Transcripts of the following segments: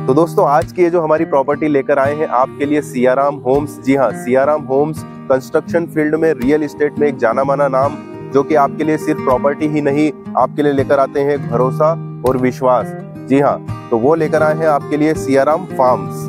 तो दोस्तों आज की ये जो हमारी प्रॉपर्टी लेकर आए हैं आपके लिए सियाराम होम्स। जी हाँ, सियाराम होम्स कंस्ट्रक्शन फील्ड में रियल एस्टेट में एक जाना माना नाम, जो कि आपके लिए सिर्फ प्रॉपर्टी ही नहीं, आपके लिए लेकर आते हैं भरोसा और विश्वास। जी हाँ, तो वो लेकर आए हैं आपके लिए सियाराम फार्म्स।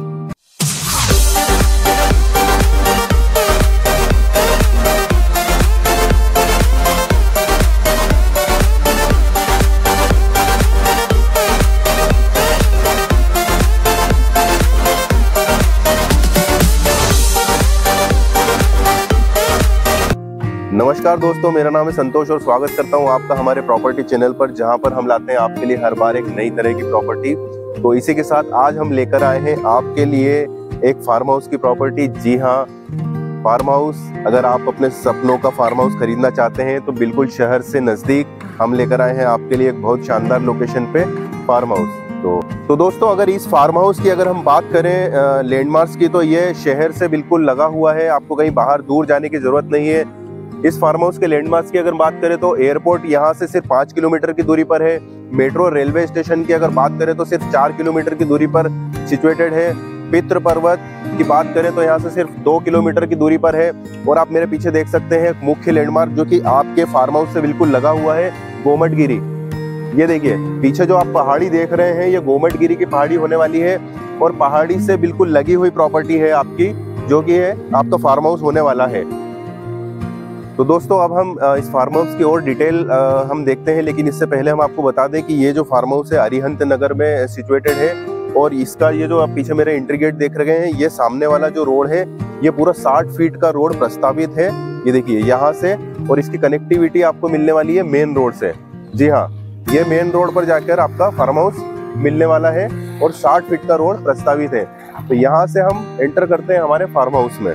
नमस्कार दोस्तों, मेरा नाम है संतोष और स्वागत करता हूं आपका हमारे प्रॉपर्टी चैनल पर, जहां पर हम लाते हैं आपके लिए हर बार एक नई तरह की प्रॉपर्टी। तो इसी के साथ आज हम लेकर आए हैं आपके लिए एक फार्म हाउस की प्रॉपर्टी। जी हां, फार्म हाउस, अगर आप अपने सपनों का फार्म हाउस खरीदना चाहते हैं तो बिल्कुल शहर से नजदीक हम लेकर आए हैं आपके लिए एक बहुत शानदार लोकेशन पे फार्म हाउस। तो दोस्तों अगर इस फार्म हाउस की अगर हम बात करें लैंडमार्क्स की, तो ये शहर से बिल्कुल लगा हुआ है, आपको कहीं बाहर दूर जाने की जरूरत नहीं है। इस फार्म हाउस के लैंडमार्क्स की अगर बात करें तो एयरपोर्ट यहाँ से सिर्फ 5 किलोमीटर की दूरी पर है। मेट्रो रेलवे स्टेशन की अगर बात करें तो सिर्फ 4 किलोमीटर की दूरी पर सिचुएटेड है। पितृ पर्वत की बात करें तो यहाँ से सिर्फ 2 किलोमीटर की दूरी पर है। और आप मेरे पीछे देख सकते हैं मुख्य लैंडमार्क जो कि आपके फार्म हाउस से बिल्कुल लगा हुआ है, गोमटगिरी। ये देखिए पीछे जो आप पहाड़ी देख रहे हैं, ये गोमटगिरी की पहाड़ी होने वाली है और पहाड़ी से बिल्कुल लगी हुई प्रॉपर्टी है आपकी, जो कि है आपका फार्म हाउस होने वाला है। तो दोस्तों अब हम इस फार्म हाउस की और डिटेल हम देखते हैं, लेकिन इससे पहले हम आपको बता दें कि ये जो फार्म हाउस है अरिहंत नगर में सिचुएटेड है। और इसका ये जो आप पीछे मेरे एंट्री गेट देख रहे हैं, ये सामने वाला जो रोड है ये पूरा 60 फीट का रोड प्रस्तावित है। ये देखिए यहाँ से, और इसकी कनेक्टिविटी आपको मिलने वाली है मेन रोड से। जी हाँ, ये मेन रोड पर जाकर आपका फार्म हाउस मिलने वाला है और 60 फीट का रोड प्रस्तावित है। तो यहाँ से हम एंटर करते हैं हमारे फार्म हाउस में।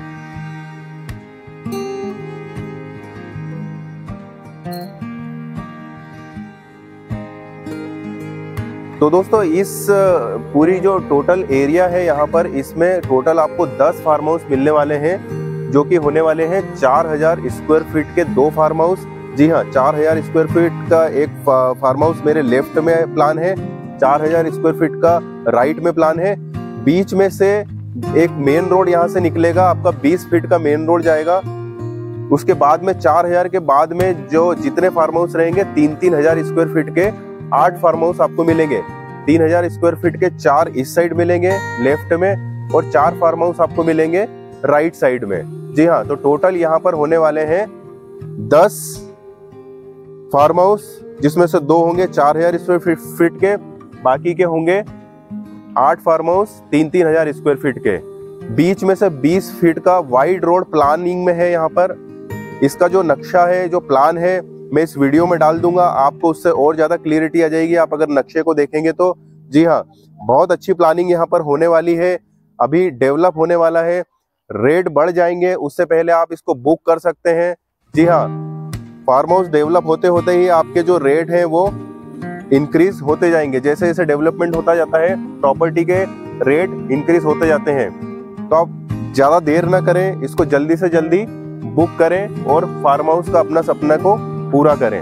तो दोस्तों इस पूरी जो टोटल एरिया है यहाँ पर, इसमें टोटल आपको 10 फार्म हाउस मिलने वाले हैं, जो कि होने वाले हैं 4000 स्क्वायर फीट के 2 फार्म हाउस। जी हाँ, 4000 स्क्वायर फीट का एक फार्म हाउस मेरे लेफ्ट में प्लान है, 4000 स्क्वायर फीट का राइट में प्लान है। बीच में से एक मेन रोड यहाँ से निकलेगा, आपका 20 फीट का मेन रोड जाएगा। उसके बाद में 4000 के बाद में जो जितने फार्म हाउस रहेंगे 3-3000 स्क्वायर फीट के 8 फार्म हाउस आपको मिलेंगे। 3000 स्क्वायर फीट के 4 इस साइड मिलेंगे लेफ्ट में, और 4 फार्म हाउस आपको मिलेंगे राइट साइड में। जी हाँ, तो टोटल यहाँ पर होने वाले हैं 10 फार्म हाउस, जिसमें से 2 होंगे 4000 स्क्वायर फीट के, बाकी के होंगे 8 फार्म हाउस 3-3000 स्क्वायर फीट के। बीच में से 20 फीट का वाइड रोड प्लानिंग में है यहाँ पर। इसका जो नक्शा है, जो प्लान है, मैं इस वीडियो में डाल दूंगा, आपको उससे और ज्यादा क्लियरिटी आ जाएगी आप अगर नक्शे को देखेंगे तो। जी हाँ, बहुत अच्छी प्लानिंग यहाँ पर होने वाली है, अभी डेवलप होने वाला है। रेट बढ़ जाएंगे, उससे पहले आप इसको बुक कर सकते हैं। जी हाँ, फार्म हाउस डेवलप होते होते ही आपके जो रेट हैं वो इंक्रीज होते जाएंगे। जैसे जैसे डेवलपमेंट होता जाता है, प्रॉपर्टी के रेट इंक्रीज होते जाते हैं। तो आप ज्यादा देर ना करें, इसको जल्दी से जल्दी बुक करें और फार्म हाउस का अपना सपना को पूरा करें।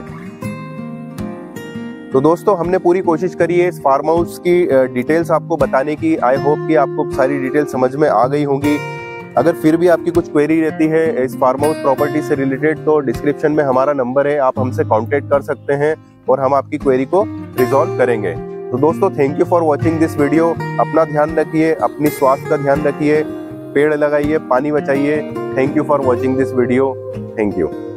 तो दोस्तों हमने पूरी कोशिश करी है इस फार्म हाउस की डिटेल्स आपको बताने की। आई होप कि आपको सारी डिटेल समझ में आ गई होंगी। अगर फिर भी आपकी कुछ क्वेरी रहती है इस फार्म हाउस प्रॉपर्टी से रिलेटेड, तो डिस्क्रिप्शन में हमारा नंबर है, आप हमसे कांटेक्ट कर सकते हैं और हम आपकी क्वेरी को रिजॉल्व करेंगे। तो दोस्तों thank you for watching this video. अपना ध्यान रखिए, अपनी स्वास्थ्य का ध्यान रखिए, पेड़ लगाइए, पानी बचाइए। Thank you for watching this video. Thank you.